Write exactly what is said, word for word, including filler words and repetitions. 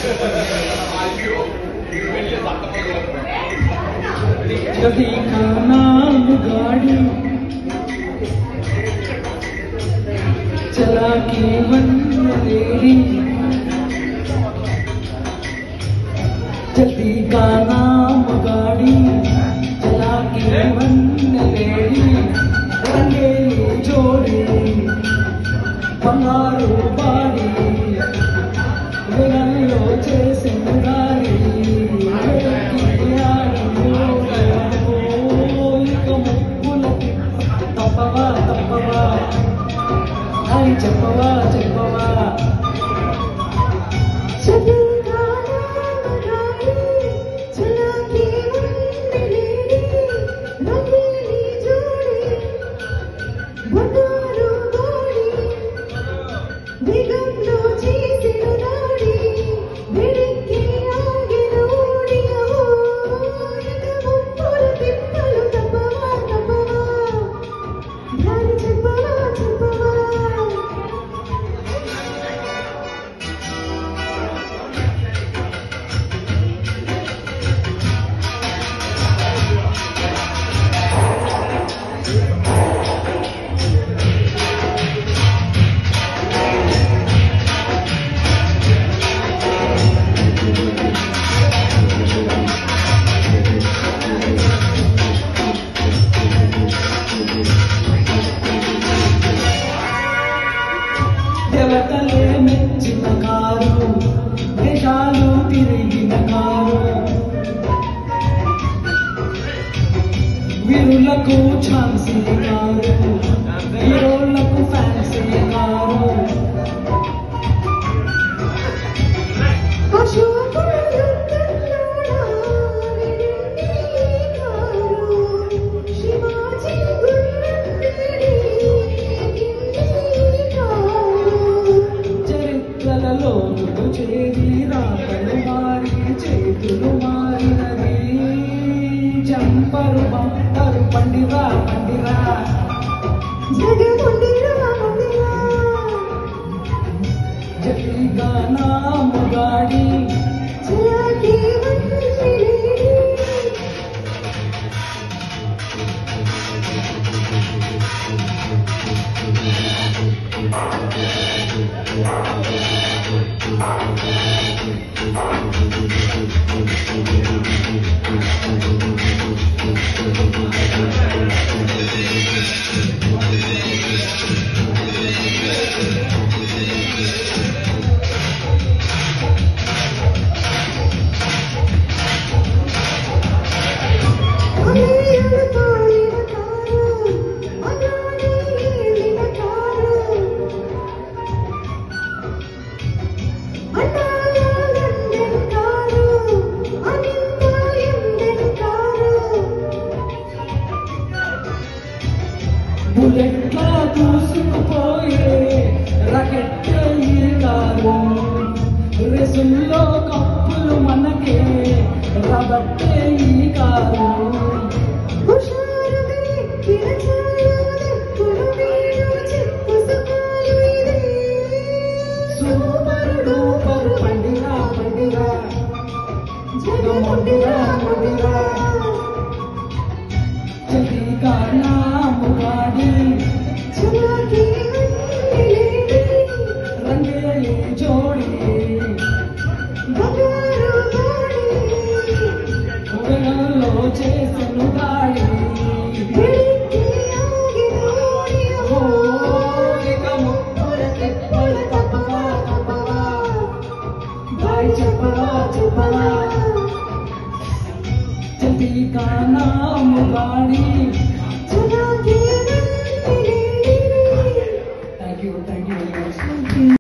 जल्दी का नाम गाड़ी चला के बंदेरी जल्दी का नाम गाड़ी चला के बंदेरी रंगेली जोड़ी बंगारू बाड़ी विरलो చేసే గాడి తప్పవా తప్పవా అని చెప్పవా చెప్పవా వీరులకు ఛాన్సీ కారు హీరోలకు ఫ్యాన్సీ కారు చరిత్రలలో చేరి రాకలు మారి చేతులు మారినది చంపరు బంపరు పండిరా పండిరా జగీగా నామ గాడి బుల్లెట్లా దూసుకుపోయే రాకెట్ కారు రేసుల్లో కప్పులు మనకే రాబట్టే ఈ కారు సూపర్ డూపర్ పండిరా పండిరా జగమండిరా మండిరా జగీగా నామ గాడి రంగేలి జోడి ఉగలలో చేసెను గాడి చెప్పవా చెప్పవా జల్దీ కా నామ గాడి